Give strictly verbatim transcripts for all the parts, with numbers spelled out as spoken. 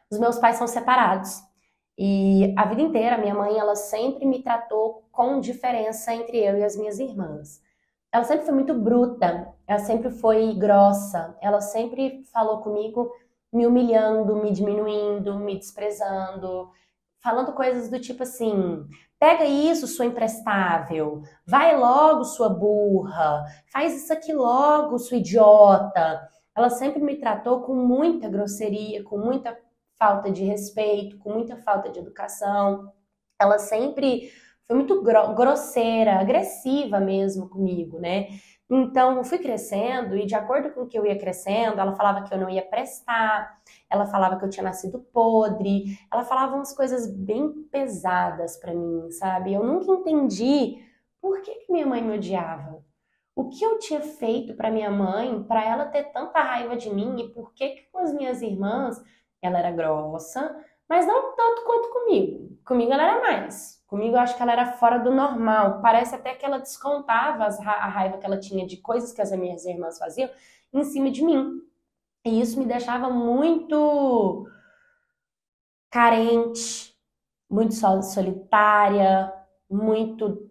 Os meus pais são separados. E a vida inteira, minha mãe, ela sempre me tratou com diferença entre eu e as minhas irmãs. Ela sempre foi muito bruta, ela sempre foi grossa, ela sempre falou comigo me humilhando, me diminuindo, me desprezando, falando coisas do tipo assim: pega isso, sua imprestável, vai logo, sua burra, faz isso aqui logo, sua idiota. Ela sempre me tratou com muita grosseria, com muita falta de respeito, com muita falta de educação. Ela sempre foi muito gro- grosseira, agressiva mesmo comigo, né? Então, eu fui crescendo e, de acordo com o que eu ia crescendo, ela falava que eu não ia prestar, ela falava que eu tinha nascido podre, ela falava umas coisas bem pesadas pra mim, sabe? Eu nunca entendi por que que minha mãe me odiava. O que eu tinha feito pra minha mãe, pra ela ter tanta raiva de mim e por que que com as minhas irmãs ela era grossa, mas não tanto quanto comigo. Comigo ela era mais. Comigo eu acho que ela era fora do normal. Parece até que ela descontava as ra- a raiva que ela tinha de coisas que as minhas irmãs faziam em cima de mim. E isso me deixava muito carente, muito so- solitária, muito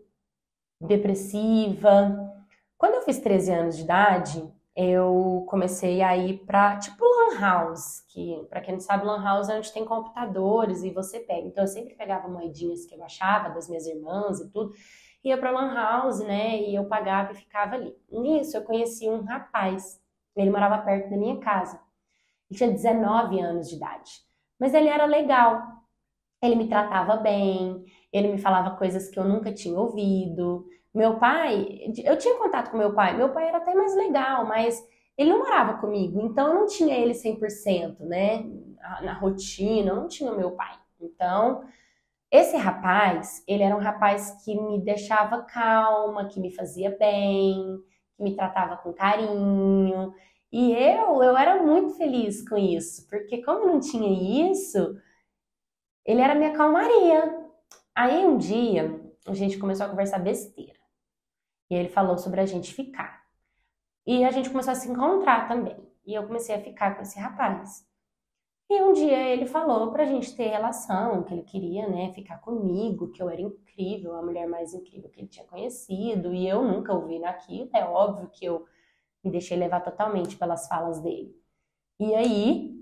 depressiva. Quando eu fiz treze anos de idade, eu comecei a ir pra, tipo, lan house, que, pra quem não sabe, lan house é onde tem computadores e você pega. Então eu sempre pegava moedinhas que eu achava das minhas irmãs e tudo, ia pra lan house, né, e eu pagava e ficava ali. Nisso eu conheci um rapaz, ele morava perto da minha casa. Ele tinha dezenove anos de idade, mas ele era legal. Ele me tratava bem, ele me falava coisas que eu nunca tinha ouvido. Meu pai, eu tinha contato com meu pai, meu pai era até mais legal, mas ele não morava comigo, então eu não tinha ele cem por cento, né? Na rotina, eu não tinha o meu pai. Então, esse rapaz, ele era um rapaz que me deixava calma, que me fazia bem, que me tratava com carinho. E eu, eu era muito feliz com isso, porque como eu não tinha isso, ele era minha calmaria. Aí um dia a gente começou a conversar besteira. E ele falou sobre a gente ficar. E a gente começou a se encontrar também. E eu comecei a ficar com esse rapaz. E um dia ele falou pra gente ter relação, que ele queria, né, ficar comigo, que eu era incrível, a mulher mais incrível que ele tinha conhecido. E eu nunca ouvi naquilo. É óbvio que eu me deixei levar totalmente pelas falas dele. E aí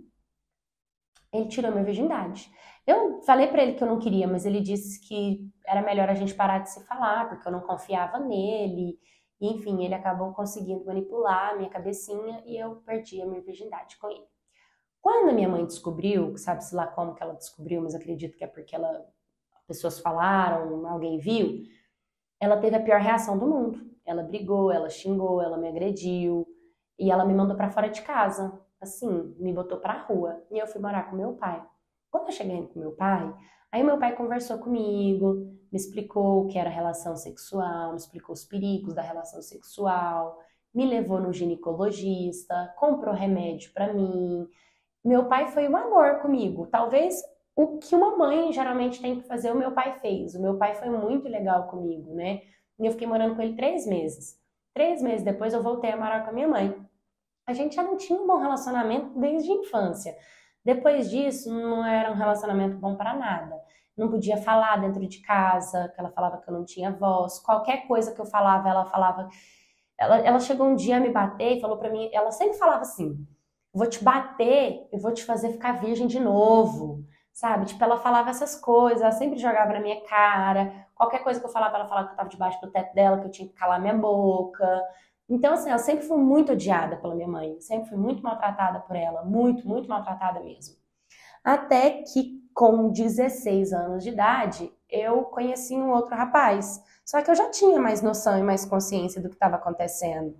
ele tirou minha virgindade. Eu falei pra ele que eu não queria, mas ele disse que era melhor a gente parar de se falar, porque eu não confiava nele. E, enfim, ele acabou conseguindo manipular a minha cabecinha e eu perdi a minha virgindade com ele. Quando a minha mãe descobriu, sabe-se lá como que ela descobriu, mas acredito que é porque ela, pessoas falaram, alguém viu, ela teve a pior reação do mundo. Ela brigou, ela xingou, ela me agrediu e ela me mandou pra fora de casa. Assim, me botou pra rua. E eu fui morar com meu pai. Quando eu cheguei com meu pai, aí meu pai conversou comigo, me explicou o que era relação sexual, me explicou os perigos da relação sexual, me levou no ginecologista, comprou remédio pra mim. Meu pai foi um amor comigo. Talvez o que uma mãe geralmente tem que fazer, o meu pai fez. O meu pai foi muito legal comigo, né? E eu fiquei morando com ele três meses. Três meses depois eu voltei a morar com a minha mãe. A gente já não tinha um bom relacionamento desde a infância. Depois disso, não era um relacionamento bom para nada. Não podia falar dentro de casa, que ela falava que eu não tinha voz. Qualquer coisa que eu falava, ela falava. Ela, ela chegou um dia a me bater e falou para mim. Ela sempre falava assim: vou te bater, eu vou te fazer ficar virgem de novo, sabe? Tipo, ela falava essas coisas, ela sempre jogava na minha cara. Qualquer coisa que eu falava, ela falava que eu tava debaixo do teto dela, que eu tinha que calar minha boca. Então, assim, eu sempre fui muito odiada pela minha mãe, sempre fui muito maltratada por ela, muito, muito maltratada mesmo. Até que, com dezesseis anos de idade, eu conheci um outro rapaz. Só que eu já tinha mais noção e mais consciência do que estava acontecendo.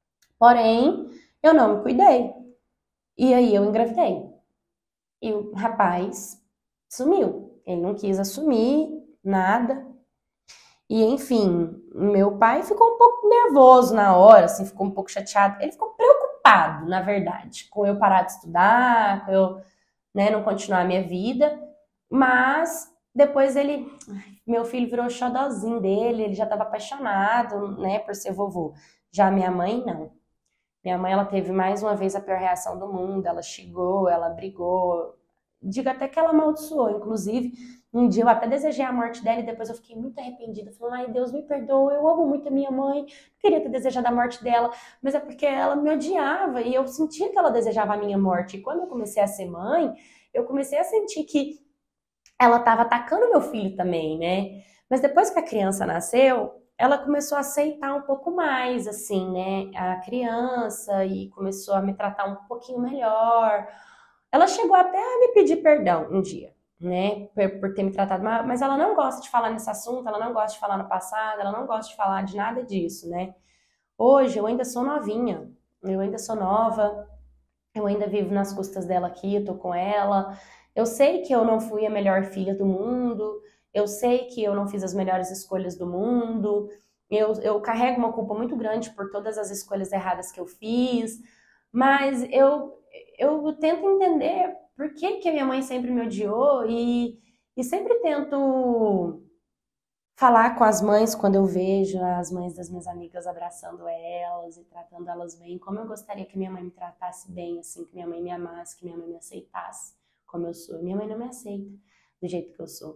Porém, eu não me cuidei. E aí eu engravidei. E o rapaz sumiu. Ele não quis assumir nada. E enfim, meu pai ficou um pouco nervoso na hora, assim, ficou um pouco chateado. Ele ficou preocupado, na verdade, com eu parar de estudar, com eu, né, não continuar a minha vida. Mas depois ele, meu filho virou xodózinho dele, ele já estava apaixonado, né, por ser vovô. Já minha mãe, não. Minha mãe, ela teve mais uma vez a pior reação do mundo, ela xingou, ela brigou, digo até que ela amaldiçoou, inclusive. Um dia eu até desejei a morte dela e depois eu fiquei muito arrependida, falando, ai Deus, me perdoa, eu amo muito a minha mãe, não queria ter desejado a morte dela, mas é porque ela me odiava e eu sentia que ela desejava a minha morte. E quando eu comecei a ser mãe, eu comecei a sentir que ela estava atacando meu filho também, né? Mas depois que a criança nasceu, ela começou a aceitar um pouco mais, assim, né? A criança e começou a me tratar um pouquinho melhor. Ela chegou até a me pedir perdão um dia, né? Por, por ter me tratado mal, mas ela não gosta de falar nesse assunto, ela não gosta de falar no passado, ela não gosta de falar de nada disso, né? Hoje eu ainda sou novinha, eu ainda sou nova, eu ainda vivo nas custas dela aqui, eu tô com ela. Eu sei que eu não fui a melhor filha do mundo, eu sei que eu não fiz as melhores escolhas do mundo, eu, eu carrego uma culpa muito grande por todas as escolhas erradas que eu fiz, mas eu, eu tento entender por que que a minha mãe sempre me odiou e, e sempre tento falar com as mães quando eu vejo as mães das minhas amigas abraçando elas e tratando elas bem, como eu gostaria que minha mãe me tratasse bem, assim, que minha mãe me amasse, que minha mãe me aceitasse como eu sou. Minha mãe não me aceita do jeito que eu sou.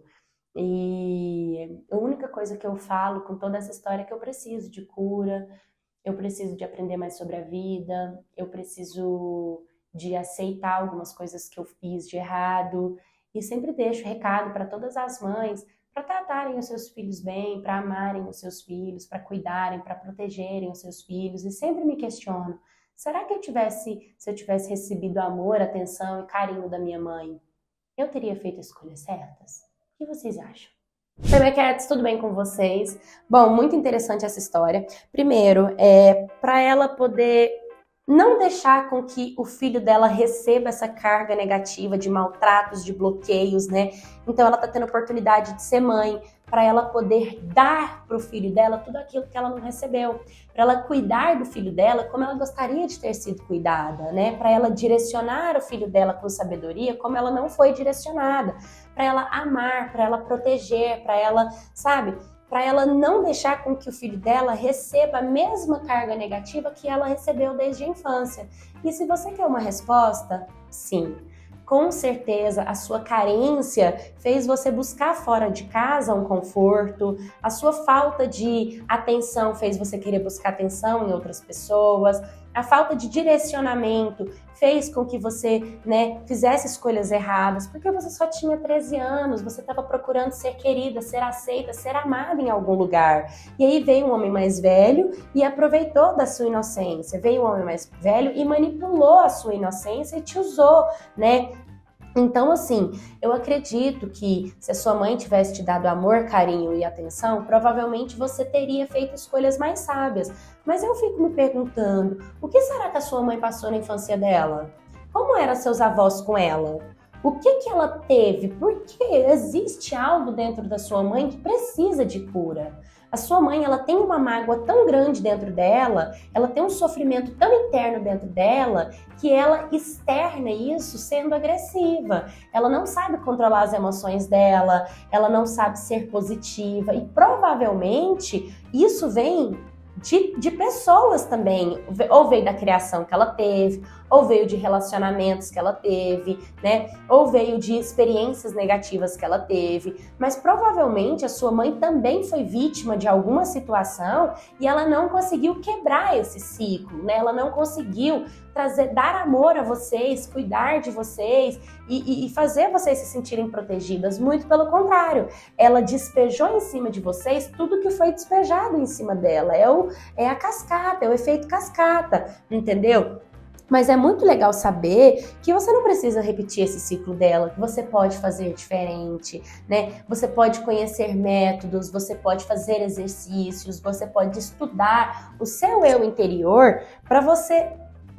E a única coisa que eu falo com toda essa história é que eu preciso de cura, eu preciso de aprender mais sobre a vida, eu preciso de aceitar algumas coisas que eu fiz de errado e sempre deixo recado para todas as mães para tratarem os seus filhos bem, para amarem os seus filhos, para cuidarem, para protegerem os seus filhos e sempre me questiono, será que eu tivesse, se eu tivesse recebido amor, atenção e carinho da minha mãe, eu teria feito escolhas certas? O que vocês acham? Oi, minha cats, tudo bem com vocês? Bom, muito interessante essa história. Primeiro, é para ela poder não deixar com que o filho dela receba essa carga negativa de maltratos, de bloqueios, né? Então ela tá tendo a oportunidade de ser mãe, para ela poder dar pro filho dela tudo aquilo que ela não recebeu, para ela cuidar do filho dela como ela gostaria de ter sido cuidada, né? Para ela direcionar o filho dela com sabedoria como ela não foi direcionada, para ela amar, para ela proteger, para ela, sabe? Para ela não deixar com que o filho dela receba a mesma carga negativa que ela recebeu desde a infância. E se você quer uma resposta, sim. Com certeza, a sua carência fez você buscar fora de casa um conforto, a sua falta de atenção fez você querer buscar atenção em outras pessoas, a falta de direcionamento fez com que você, né, fizesse escolhas erradas, porque você só tinha treze anos, você estava procurando ser querida, ser aceita, ser amada em algum lugar. E aí veio um homem mais velho e aproveitou da sua inocência, veio um homem mais velho e manipulou a sua inocência e te usou, né? Então, assim, eu acredito que se a sua mãe tivesse te dado amor, carinho e atenção, provavelmente você teria feito escolhas mais sábias. Mas eu fico me perguntando, o que será que a sua mãe passou na infância dela? Como eram seus avós com ela? O que que ela teve? Porque existe algo dentro da sua mãe que precisa de cura. A sua mãe, ela tem uma mágoa tão grande dentro dela, ela tem um sofrimento tão interno dentro dela, que ela externa isso sendo agressiva. Ela não sabe controlar as emoções dela, ela não sabe ser positiva e provavelmente isso vem de, de pessoas também, ou veio da criação que ela teve, ou veio de relacionamentos que ela teve, né? Ou veio de experiências negativas que ela teve, mas provavelmente a sua mãe também foi vítima de alguma situação e ela não conseguiu quebrar esse ciclo, né? Ela não conseguiu trazer, dar amor a vocês, cuidar de vocês e, e fazer vocês se sentirem protegidas. Muito pelo contrário, ela despejou em cima de vocês tudo que foi despejado em cima dela. É, o, é a cascata, é o efeito cascata, entendeu? Mas é muito legal saber que você não precisa repetir esse ciclo dela, que você pode fazer diferente, né? Você pode conhecer métodos, você pode fazer exercícios, você pode estudar o seu eu interior para você...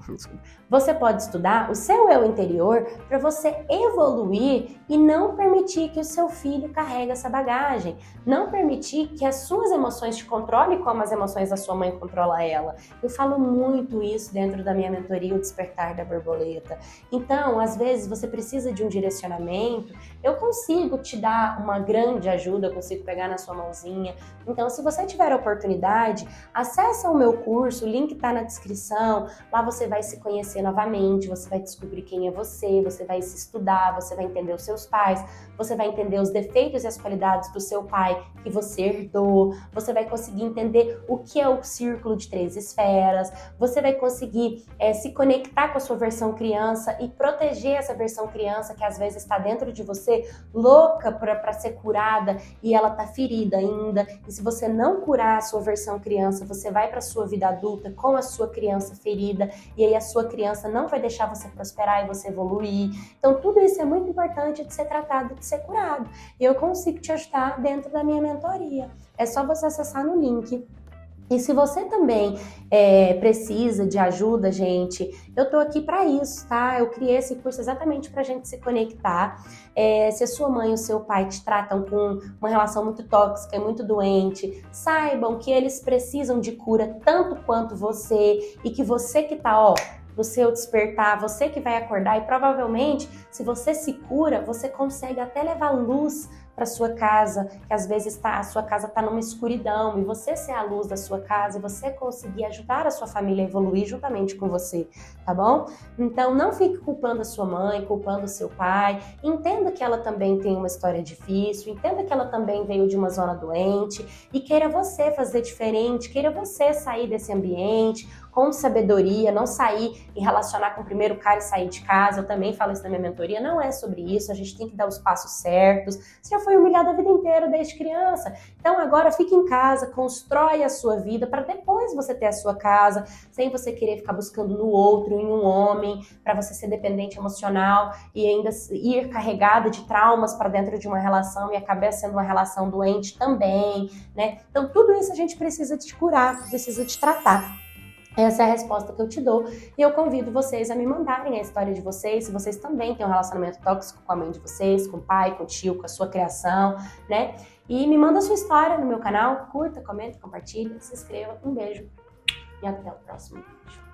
Você pode estudar o seu eu interior para você evoluir e não permitir que o seu filho carregue essa bagagem. Não permitir que as suas emoções te controlem como as emoções da sua mãe controlam ela. Eu falo muito isso dentro da minha mentoria, o Despertar da Borboleta. Então, às vezes, você precisa de um direcionamento. Eu consigo te dar uma grande ajuda, eu consigo pegar na sua mãozinha. Então, se você tiver a oportunidade, acessa o meu curso, o link está na descrição. Lá você vai se conhecer conhecer novamente, você vai descobrir quem é você, você vai se estudar, você vai entender os seus pais, você vai entender os defeitos e as qualidades do seu pai que você herdou, você vai conseguir entender o que é o círculo de três esferas, você vai conseguir é, se conectar com a sua versão criança e proteger essa versão criança que às vezes está dentro de você, louca para ser curada e ela tá ferida ainda. E se você não curar a sua versão criança, você vai para a sua vida adulta com a sua criança ferida e aí a sua criança não vai deixar você prosperar e você evoluir. Então tudo isso é muito importante de ser tratado, de ser curado. E eu consigo te ajudar dentro da minha mentoria. É só você acessar no link. E se você também é, precisa de ajuda, gente, eu tô aqui para isso, tá? Eu criei esse curso exatamente pra gente se conectar. É, se a sua mãe ou seu pai te tratam com uma relação muito tóxica e muito doente, saibam que eles precisam de cura tanto quanto você e que você que tá, ó, no seu despertar, você que vai acordar e provavelmente, se você se cura, você consegue até levar luz para sua casa, que às vezes tá, a sua casa está numa escuridão e você ser a luz da sua casa e você conseguir ajudar a sua família a evoluir juntamente com você, tá bom? Então não fique culpando a sua mãe, culpando o seu pai, entenda que ela também tem uma história difícil, entenda que ela também veio de uma zona doente e queira você fazer diferente, queira você sair desse ambiente com sabedoria, não sair e relacionar com o primeiro cara e sair de casa. Eu também falo isso na minha mentoria, não é sobre isso, a gente tem que dar os passos certos. Você já foi humilhado a vida inteira desde criança, então agora fique em casa, constrói a sua vida para depois você ter a sua casa, sem você querer ficar buscando no outro, em um homem, para você ser dependente emocional e ainda ir carregada de traumas para dentro de uma relação e acabar sendo uma relação doente também, né? Então tudo isso a gente precisa te curar, precisa te tratar. Essa é a resposta que eu te dou e eu convido vocês a me mandarem a história de vocês, se vocês também têm um relacionamento tóxico com a mãe de vocês, com o pai, com o tio, com a sua criação, né? E me manda a sua história no meu canal, curta, comenta, compartilha, se inscreva. Um beijo e até o próximo vídeo.